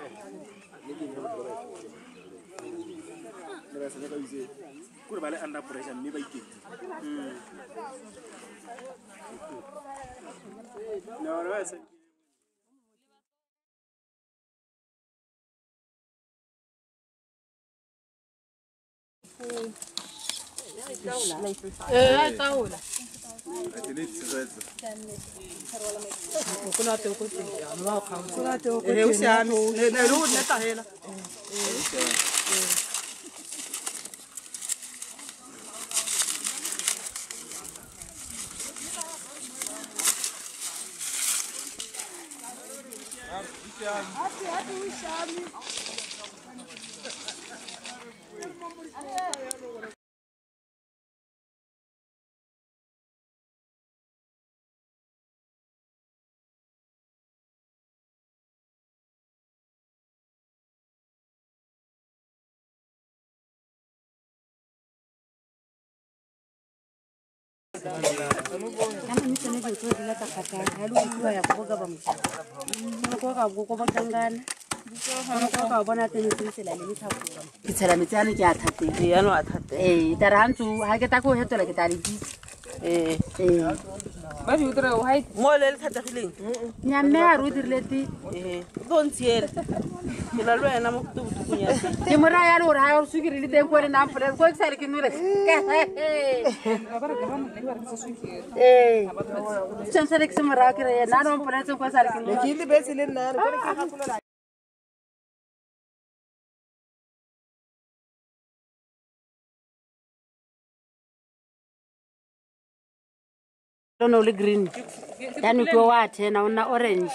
No, only green. Then you go out and on orange.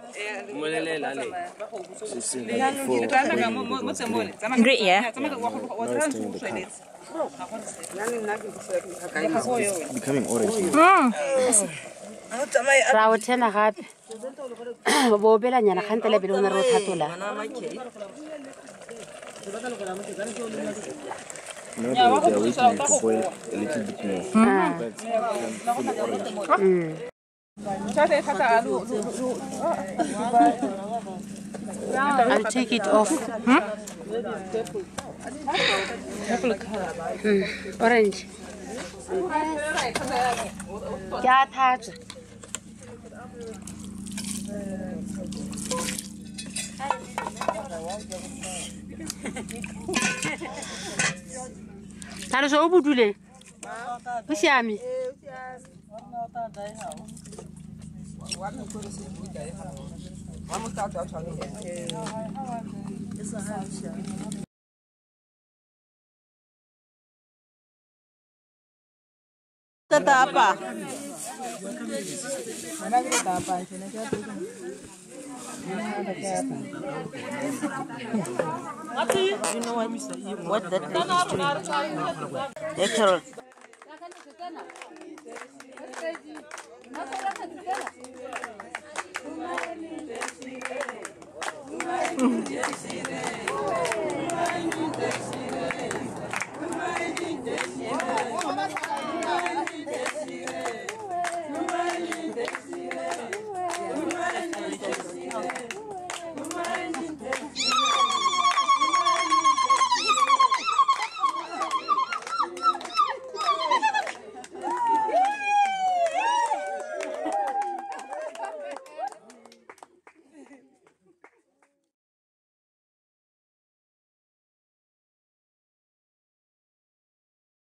Great, yeah. Becoming orange. Rawatena happy. Bobela nyana khantele bilo na rotatula. Now they are waiting to boil a little bit more. I'll take it off. Orange. Yeah, touch. Talo so budule. Usiami. Tapa. You know what that lady is doing? The carrot.